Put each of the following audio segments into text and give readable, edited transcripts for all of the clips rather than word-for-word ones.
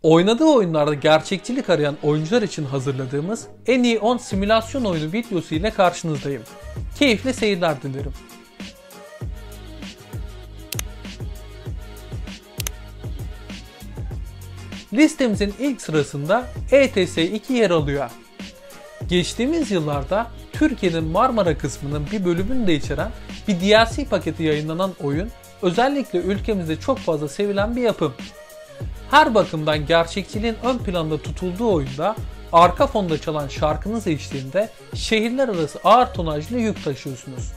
Oynadığı oyunlarda gerçekçilik arayan oyuncular için hazırladığımız en iyi 10 simülasyon oyunu videosu ile karşınızdayım. Keyifli seyirler dilerim. Listemizin ilk sırasında ETS 2 yer alıyor. Geçtiğimiz yıllarda Türkiye'nin Marmara kısmının bir bölümünü de içeren bir DLC paketi yayınlanan oyun, özellikle ülkemizde çok fazla sevilen bir yapım. Her bakımdan gerçekçiliğin ön planda tutulduğu oyunda arka fonda çalan şarkınız eşliğinde şehirler arası ağır tonajlı yük taşıyorsunuz.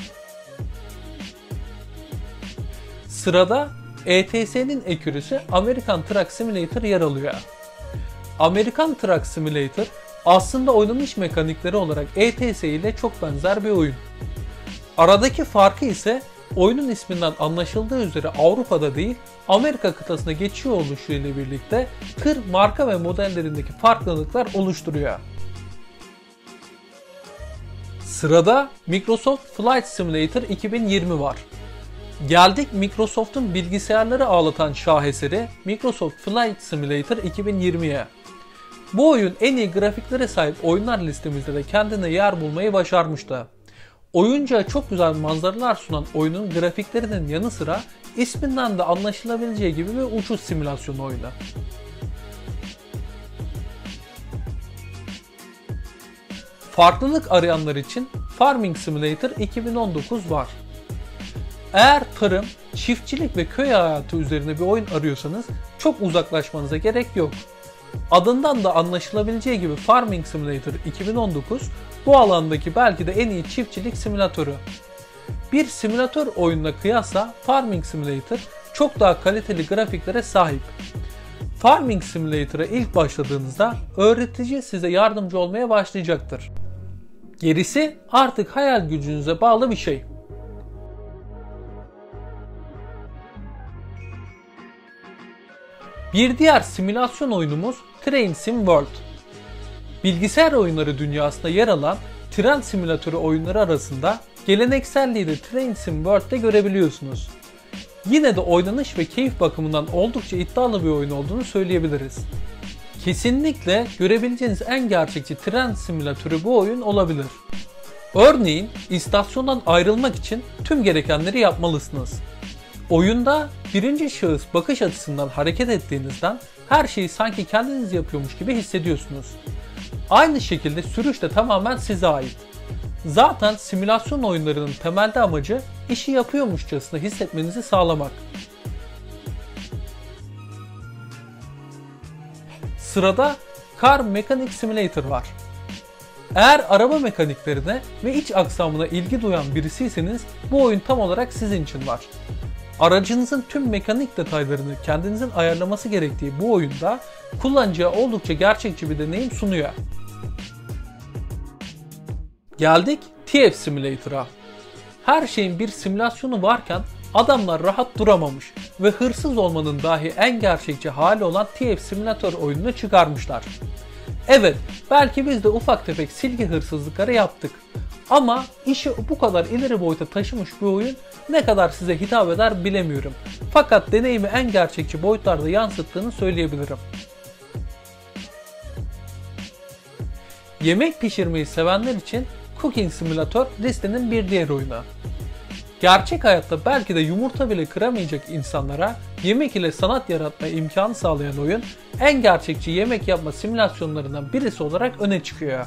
Sırada ETS'nin ekürüsü American Truck Simulator yer alıyor. American Truck Simulator aslında oynanış mekanikleri olarak ETS ile çok benzer bir oyun. Aradaki farkı ise oyunun isminden anlaşıldığı üzere Avrupa'da değil, Amerika kıtasına geçiyor oluşu ile birlikte tır, marka ve modellerindeki farklılıklar oluşturuyor. Sırada Microsoft Flight Simulator 2020 var. Geldik Microsoft'un bilgisayarları ağlatan şaheseri Microsoft Flight Simulator 2020'ye. Bu oyun en iyi grafiklere sahip oyunlar listemizde de kendine yer bulmayı başarmıştı. Oyuncuya çok güzel manzaralar sunan oyunun grafiklerinin yanı sıra isminden de anlaşılabileceği gibi bir uçuş simülasyonu oyunu. Farklılık arayanlar için Farming Simulator 2019 var. Eğer tarım, çiftçilik ve köy hayatı üzerine bir oyun arıyorsanız çok uzaklaşmanıza gerek yok. Adından da anlaşılabileceği gibi Farming Simulator 2019 bu alandaki belki de en iyi çiftçilik simülatörü. Bir simülatör oyununa kıyasla Farming Simulator çok daha kaliteli grafiklere sahip. Farming Simulator'a ilk başladığınızda öğretici size yardımcı olmaya başlayacaktır. Gerisi artık hayal gücünüze bağlı bir şey. Bir diğer simülasyon oyunumuz Train Sim World. Bilgisayar oyunları dünyasında yer alan tren simülatörü oyunları arasında gelenekselliği de Train Sim World'de görebiliyorsunuz. Yine de oynanış ve keyif bakımından oldukça iddialı bir oyun olduğunu söyleyebiliriz. Kesinlikle görebileceğiniz en gerçekçi tren simülatörü bu oyun olabilir. Örneğin istasyondan ayrılmak için tüm gerekenleri yapmalısınız. Oyunda birinci şahıs bakış açısından hareket ettiğinizden her şeyi sanki kendiniz yapıyormuş gibi hissediyorsunuz. Aynı şekilde sürüş de tamamen size ait. Zaten simülasyon oyunlarının temelde amacı işi yapıyormuşçasına hissetmenizi sağlamak. Sırada Car Mechanic Simulator var. Eğer araba mekaniklerine ve iç aksamına ilgi duyan birisiyseniz bu oyun tam olarak sizin için var. Aracınızın tüm mekanik detaylarını kendinizin ayarlaması gerektiği bu oyunda kullanıcıya oldukça gerçekçi bir deneyim sunuyor. Geldik TF Simulator'a. Her şeyin bir simülasyonu varken adamlar rahat duramamış ve hırsız olmanın dahi en gerçekçi hali olan TF Simulator oyununu çıkarmışlar. Evet, belki biz de ufak tefek silgi hırsızlıkları yaptık. Ama işi bu kadar ileri boyuta taşımış bir oyun ne kadar size hitap eder bilemiyorum. Fakat deneyimi en gerçekçi boyutlarda yansıttığını söyleyebilirim. Yemek pişirmeyi sevenler için Cooking Simulator listenin bir diğer oyunu. Gerçek hayatta belki de yumurta bile kıramayacak insanlara yemek ile sanat yaratma imkanı sağlayan oyun en gerçekçi yemek yapma simülasyonlarından birisi olarak öne çıkıyor.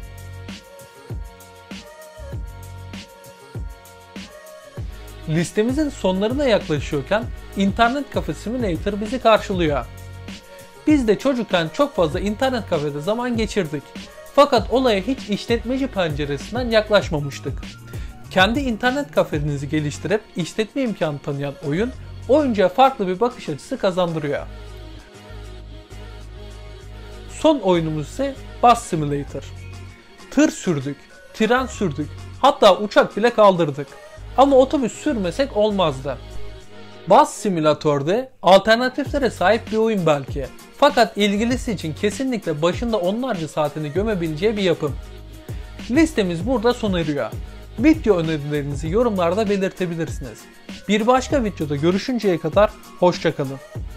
Listemizin sonlarına yaklaşıyorken internet kafe simulator bizi karşılıyor. Biz de çocukken çok fazla internet kafede zaman geçirdik. Fakat olaya hiç işletmeci penceresinden yaklaşmamıştık. Kendi internet kafenizi geliştirip işletme imkanı tanıyan oyun, oyuncuya farklı bir bakış açısı kazandırıyor. Son oyunumuz ise Bus Simulator. Tır sürdük, tren sürdük, hatta uçak bile kaldırdık. Ama otobüs sürmesek olmazdı. Bus Simulator'da alternatiflere sahip bir oyun belki. Fakat ilgilisi için kesinlikle başında onlarca saatini gömebileceği bir yapım. Listemiz burada sona eriyor. Video önerilerinizi yorumlarda belirtebilirsiniz. Bir başka videoda görüşünceye kadar hoşça kalın.